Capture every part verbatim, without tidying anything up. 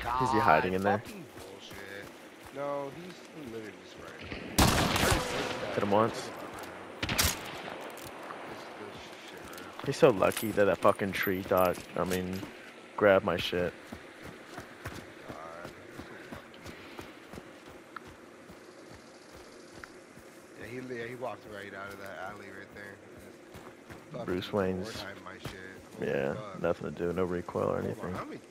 Is he hiding in there? Fucking bullshit. No, he's literally just right. Hit him once. This, this shit, right? He's so lucky that that fucking tree dot, I mean, grabbed my shit. God, yeah, he yeah, he walked right out of that alley right there. Fucking Bruce Wayne's. Time my shit. Holy Yeah, fuck. nothing to do, no recoil or Hold anything. on, how many?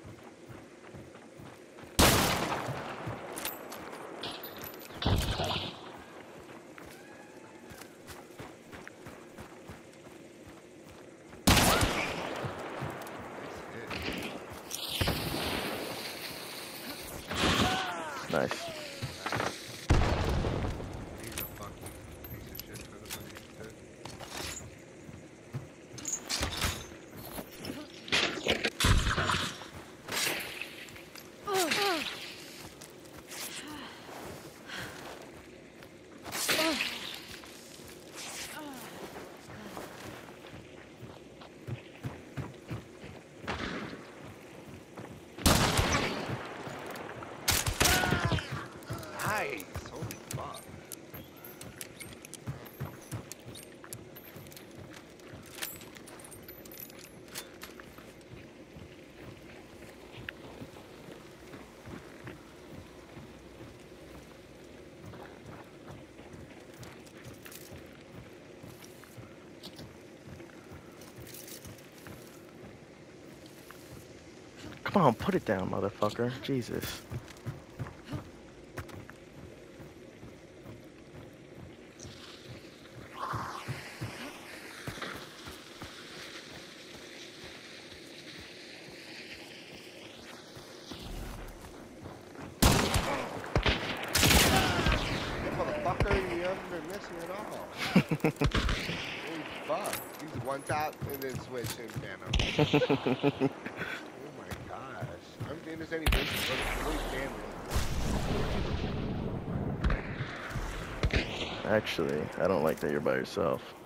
Nice. He's a fucking piece of shit for the money he took. Nice! Holy fuck. Come on, put it down, motherfucker. Jesus. Motherfucker, you haven't miss me at all. Holy fuck. He's one tap and then switch and piano. Oh my gosh. I don't think there's any bases, but it's really family. Actually, I don't like that you're by yourself.